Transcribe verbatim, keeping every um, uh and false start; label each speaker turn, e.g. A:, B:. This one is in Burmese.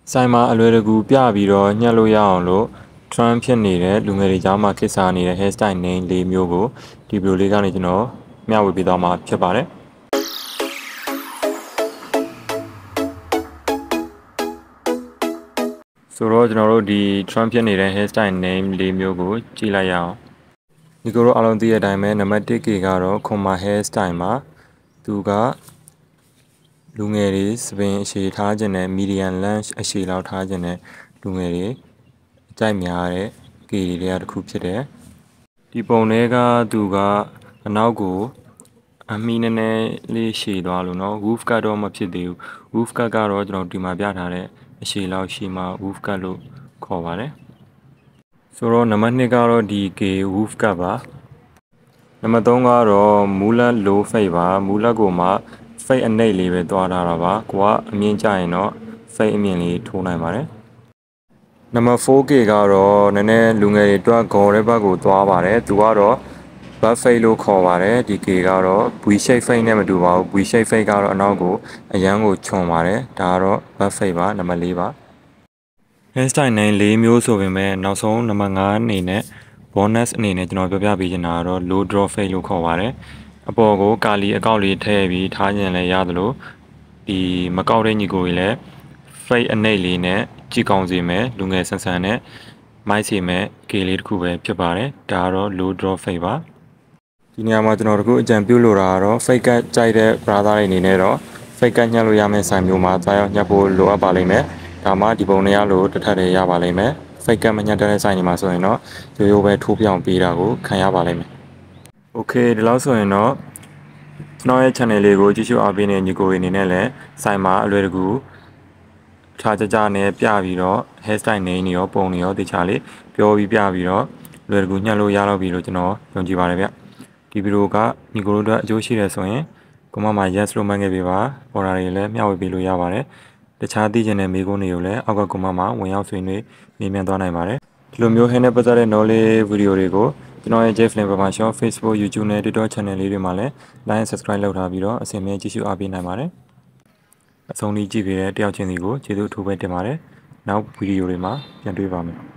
A: ဆိုင်မှာအလွယ်တကူပြပြီးတော့ညှက်လို့ရအောင်လို့ trend ဖြစ်နေတဲ့လူငယ်တွေကြားမှာခေတ်စားနေတဲ့ hairstyle name လေးမျိုးကိုဒီဗီဒီယိုလေးကနေကျွန်တော်မျှဝေပေးသွားမှာဖြစ်ပါတယ်ဆိုတော့ကျွန်တော်တို့ဒီ trend ဖြစ်နေတဲ့ hairstyle name လေးမျိုးကိုကြည့်လိုက်ရအောင်ဒီကိုတော့အားလုံးသိတဲ့အတိုင်းပဲနံပါတ် 1K ကတော့ Comma hairstyle မှာသူကလူငယ်တွေစပင်အရှည်ထားခြင်းနဲ့ medium length အရှည်လောက်ထားခြင်းနဲ့လူငယ်တွေအကြိုက်များတဲ့ K တွေကတစ်ခုဖြစ်တယ်ဒီပုံတွေကသူကအနောက်ကိုအမီနည်းနည်းလေးရှည်သွားလို့เนาะ wolf cut တော့မဖြစ်သေးဘူး wolf cut ကတော့ကျွန်တော်ဒီမှာပြထားတဲ့အရှည်လောက်ရှည်မှ wolf cut လို့ခေါ်ပါတယ်ဆိုတော့နံပါတ် 2ကတော့ဒီ K wolf cut ပါနံပါတ် 3ကတော့မူလတ် low fade ပါမူလတ်ကိုမှ fade အနှိပ်လေးပဲတွားထားတာပါကိုကအမြင့်ကြရင်တော့ fade အမြင့်လေးထိုးနိုင်ပါတယ်နံပါတ် 4K ကတော့နည်းနည်းလူငယ်တွေတွက်ဂေါ်တဲ့ဘက်ကိုသွားပါတယ်သူကတော့ butt fade လို့ခေါ်ပါတယ်ဒီ K ကတော့ V shape fade နဲ့မတူပါဘူး V shape fade ကတော့အနောက်ကိုအရန်ကိုခြုံပါတယ်ဒါကတော့ butt fade ပါနံပါတ် 4ပါ hairstyle နဲ့၄မျိုးဆိုပေမဲ့နောက်ဆုံးနံပါတ် 5အနေနဲ့ bonus အနေနဲ့ကျွန်တော်ပြောပြပေးချင်တာကတော့ low draw fade လို့ခေါ်ပါတယ်အပေါ်ကိုကာလီအကောက်လေးထည့်ပြီးထားခြင်းလည်းရသလိုဒီမကောက်တဲ့ညီကိုကြီးလည်း fade အနှိပ်လေးနဲ့ကြည့်ကောင်းစေမယ်လူငယ်ဆန်ဆန်နဲ့မိုက်စီမဲ့ K လေးတစ်ခုပဲဖြစ်ပါတယ်ဒါကတော့ low draw fade ပါဒီနေရာမှာကျွန်တော်တို့အကြံပြုလိုတာကတော့ fade cut ကြိုက်တဲ့ brother တွေအနေနဲ့တော့ fade cut ညှက်လို့ရမယ့်ဆိုင်မျိုးမှာသွားရောက်ညှက်ဖို့လိုအပ်ပါလိမ့်မယ်ဒါမှဒီပုံတွေရလို့တစ်ထပ်တည်းရပါလိမ့်မယ် fade cut မညှက်တဲ့ဆိုင်တွေမှာဆိုရင်တော့ရိုးရိုးပဲထိုးပြောင်ပေးတာကိုခံရပါလိမ့်မယ် Okay ဒီလောက်ဆိုရင်တော့ကျွန်တော်ရဲ့ channel လေးကိုကြည့်ရှုအားပေးနေတဲ့ညီကိုတွေအနေနဲ့လည်းဆိုင်မှာအလွယ်တကူထားကြကြနဲ့ပြပြီးတော့ hairstyle နေနေရောပုံနေရောတခြားလေးပြောပြီးပြပြီးတော့လွယ်တကူညှက်လို့ရတော့ပြီလို့ကျွန်တော်ယုံကြည်ပါတယ်ဗျဒီဗီဒီယိုကညီကိုတို့အတွက်အကျိုးရှိတယ်ဆိုရင်ကိုမမှာ yes လို့မှတ်ခဲ့ပေးပါ order တွေလည်းမျှဝေပေးလို့ရပါတယ်တခြားသိချင်တဲ့မေးခွန်းတွေကိုလည်းအောက်ကကွန်မန့်မှာဝင်ရောက်ဆွေးနွေးမေးမြန်းသွားနိုင်ပါတယ်ဒီလိုမျိုး hair နဲ့ပတ်သက်တဲ့ knowledge ဗီဒီယိုတွေကိုကျွန်တော်ရဲ့ Jeff Lin Professional Facebook YouTube နဲ့ TikTok channel လေးတွေမှာလည်း like subscribe လုပ်ထားပြီးတော့အစီအမံကြည့်ရှုအားပေးနိုင်ပါတယ်အဆုံးထိကြည့်ပေးတဲ့တယောက်ချင်းစီကိုကျေးဇူးအထူးပဲတင်ပါတယ်နောက်ဗီဒီယိုတွေမှာပြန်တွေ့ပါမယ်